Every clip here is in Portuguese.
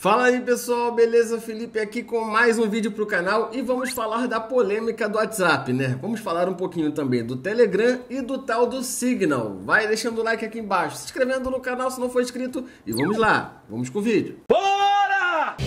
Fala aí pessoal, beleza? Felipe aqui com mais um vídeo para o canal e vamos falar da polêmica do WhatsApp, né? Vamos falar um pouquinho também do Telegram e do tal do Signal. Vai deixando o like aqui embaixo, se inscrevendo no canal se não for inscrito e vamos lá, vamos com o vídeo. Bora!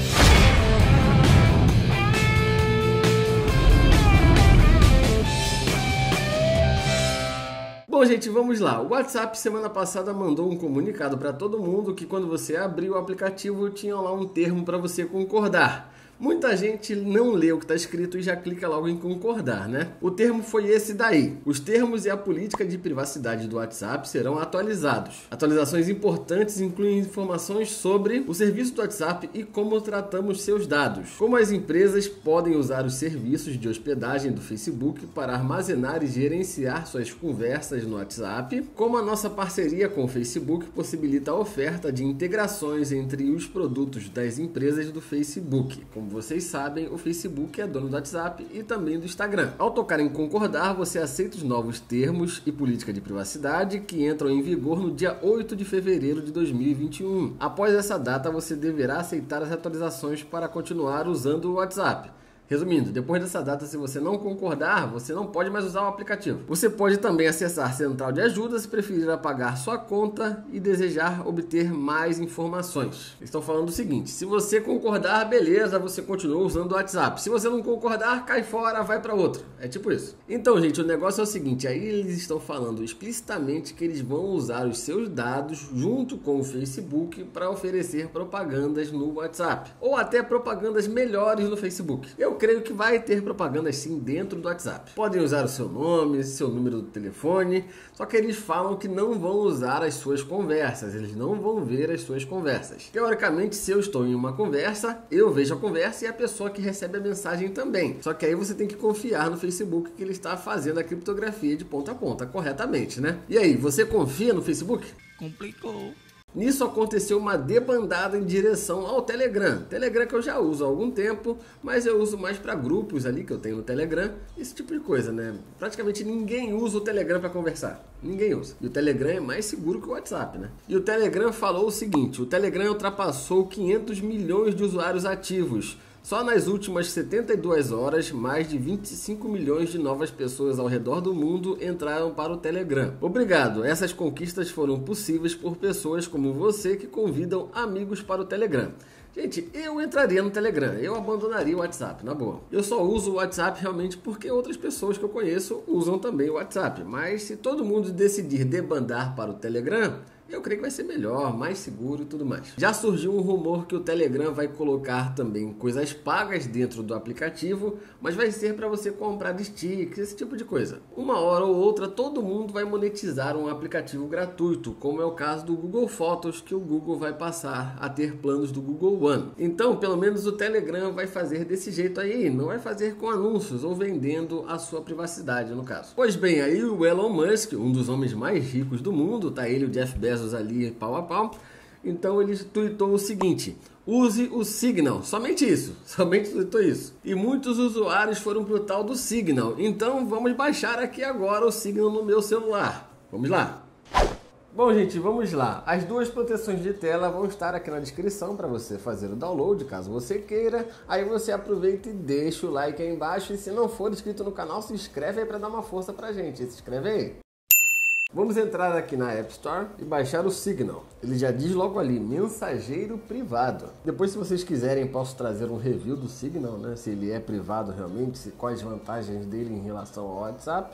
Bom, gente, vamos lá. O WhatsApp semana passada mandou um comunicado para todo mundo que quando você abriu o aplicativo tinha lá um termo para você concordar. Muita gente não lê o que está escrito e já clica logo em concordar, né? O termo foi esse daí. Os termos e a política de privacidade do WhatsApp serão atualizados. Atualizações importantes incluem informações sobre o serviço do WhatsApp e como tratamos seus dados. Como as empresas podem usar os serviços de hospedagem do Facebook para armazenar e gerenciar suas conversas no WhatsApp. Como a nossa parceria com o Facebook possibilita a oferta de integrações entre os produtos das empresas do Facebook. Como vocês sabem, o Facebook é dono do WhatsApp e também do Instagram. Ao tocar em concordar, você aceita os novos termos e política de privacidade que entram em vigor no dia 8 de fevereiro de 2021. Após essa data, você deverá aceitar as atualizações para continuar usando o WhatsApp. Resumindo, depois dessa data, se você não concordar, você não pode mais usar o aplicativo. Você pode também acessar a central de ajuda se preferir apagar sua conta e desejar obter mais informações. Estão falando o seguinte: se você concordar, beleza, você continua usando o WhatsApp. Se você não concordar, cai fora, vai para outro. É tipo isso. Então, gente, o negócio é o seguinte: aí eles estão falando explicitamente que eles vão usar os seus dados junto com o Facebook para oferecer propagandas no WhatsApp. Ou até propagandas melhores no Facebook. Eu creio que vai ter propaganda sim dentro do WhatsApp. Podem usar o seu nome, seu número do telefone, só que eles falam que não vão usar as suas conversas, eles não vão ver as suas conversas. Teoricamente, se eu estou em uma conversa, eu vejo a conversa e a pessoa que recebe a mensagem também. Só que aí você tem que confiar no Facebook que ele está fazendo a criptografia de ponta a ponta, corretamente, né? E aí, você confia no Facebook? Complicou. Nisso aconteceu uma debandada em direção ao Telegram. Telegram que eu já uso há algum tempo, mas eu uso mais para grupos ali que eu tenho no Telegram, esse tipo de coisa, né? Praticamente ninguém usa o Telegram para conversar. Ninguém usa. E o Telegram é mais seguro que o WhatsApp, né? E o Telegram falou o seguinte: o Telegram ultrapassou 500 milhões de usuários ativos. Só nas últimas 72 horas, mais de 25 milhões de novas pessoas ao redor do mundo entraram para o Telegram. Obrigado, essas conquistas foram possíveis por pessoas como você que convidam amigos para o Telegram. Gente, eu entraria no Telegram, eu abandonaria o WhatsApp, na boa. Eu só uso o WhatsApp realmente porque outras pessoas que eu conheço usam também o WhatsApp. Mas se todo mundo decidir debandar para o Telegram, eu creio que vai ser melhor, mais seguro e tudo mais. Já surgiu um rumor que o Telegram vai colocar também coisas pagas dentro do aplicativo, mas vai ser para você comprar stickers, esse tipo de coisa. Uma hora ou outra, todo mundo vai monetizar um aplicativo gratuito, como é o caso do Google Fotos, que o Google vai passar a ter planos do Google One. Então, pelo menos o Telegram vai fazer desse jeito aí, não vai fazer com anúncios ou vendendo a sua privacidade, no caso. Pois bem, aí o Elon Musk, um dos homens mais ricos do mundo, tá ele e o Jeff Bezos ali pau a pau, então ele tweetou o seguinte: use o Signal, somente isso, somente tweetou isso. E muitos usuários foram pro tal do Signal, então vamos baixar aqui agora o Signal no meu celular. Vamos lá. Bom, gente, vamos lá. As duas proteções de tela vão estar aqui na descrição para você fazer o download, caso você queira. Aí você aproveita e deixa o like aí embaixo, e se não for inscrito no canal, se inscreve aí para dar uma força pra gente. Se inscreve aí. Vamos entrar aqui na App Store e baixar o Signal. Ele já diz logo ali, mensageiro privado. Depois, se vocês quiserem, posso trazer um review do Signal, né? Se ele é privado realmente, quais vantagens dele em relação ao WhatsApp.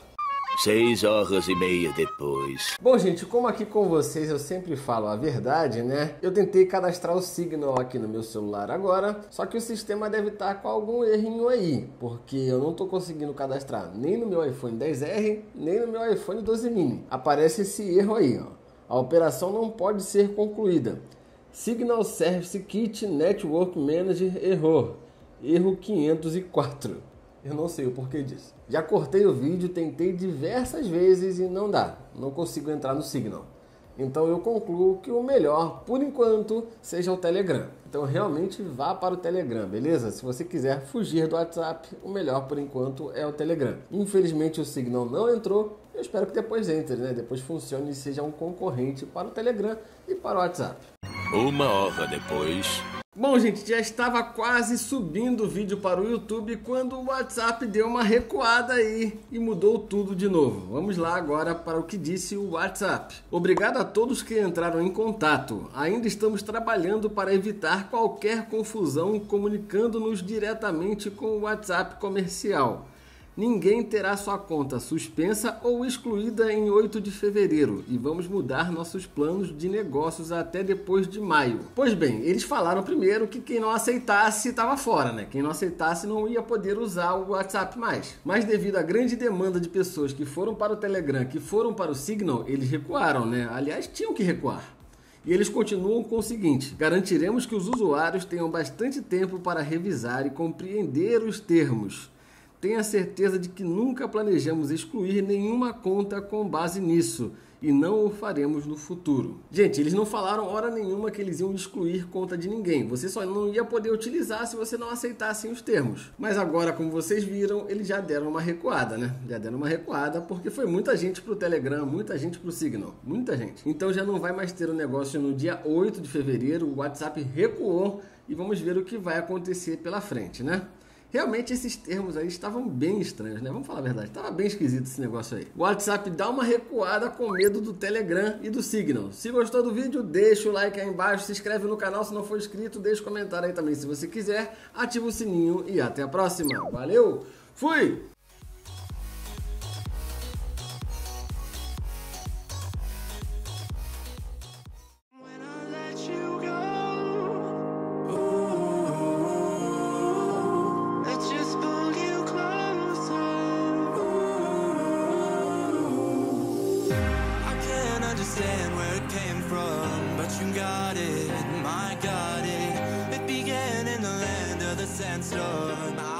6h30 depois. Bom, gente, como aqui com vocês eu sempre falo a verdade, né? Eu tentei cadastrar o Signal aqui no meu celular agora, só que o sistema deve estar com algum errinho aí, porque eu não estou conseguindo cadastrar nem no meu iPhone XR, nem no meu iPhone 12 mini. Aparece esse erro aí, ó. A operação não pode ser concluída. Signal Service Kit Network Manager errou. Erro 504. Eu não sei o porquê disso. Já cortei o vídeo, tentei diversas vezes e não dá. Não consigo entrar no Signal. Então eu concluo que o melhor, por enquanto, seja o Telegram. Então realmente vá para o Telegram, beleza? Se você quiser fugir do WhatsApp, o melhor por enquanto é o Telegram. Infelizmente o Signal não entrou. Eu espero que depois entre, né? Depois funcione e seja um concorrente para o Telegram e para o WhatsApp. 1 hora depois. Bom, gente, já estava quase subindo o vídeo para o YouTube quando o WhatsApp deu uma recuada aí e mudou tudo de novo. Vamos lá agora para o que disse o WhatsApp. Obrigado a todos que entraram em contato. Ainda estamos trabalhando para evitar qualquer confusão comunicando-nos diretamente com o WhatsApp comercial. Ninguém terá sua conta suspensa ou excluída em 8 de fevereiro e vamos mudar nossos planos de negócios até depois de maio. Pois bem, eles falaram primeiro que quem não aceitasse estava fora, né? Quem não aceitasse não ia poder usar o WhatsApp mais. Mas devido à grande demanda de pessoas que foram para o Telegram, que foram para o Signal, eles recuaram, né? Aliás, tinham que recuar. E eles continuam com o seguinte: garantiremos que os usuários tenham bastante tempo para revisar e compreender os termos. Tenha certeza de que nunca planejamos excluir nenhuma conta com base nisso e não o faremos no futuro. Gente, eles não falaram hora nenhuma que eles iam excluir conta de ninguém. Você só não ia poder utilizar se você não aceitasse os termos. Mas agora, como vocês viram, eles já deram uma recuada, né? Já deram uma recuada porque foi muita gente pro Telegram, muita gente pro Signal, muita gente. Então já não vai mais ter o negócio no dia 8 de fevereiro, o WhatsApp recuou e vamos ver o que vai acontecer pela frente, né? Realmente esses termos aí estavam bem estranhos, né? Vamos falar a verdade, estava bem esquisito esse negócio aí. O WhatsApp dá uma recuada com medo do Telegram e do Signal. Se gostou do vídeo, deixa o like aí embaixo, se inscreve no canal se não for inscrito, deixa um comentário aí também se você quiser, ativa o sininho e até a próxima. Valeu, fui! Understand where it came from, but you got it, I got it. It began in the land of the sandstorm.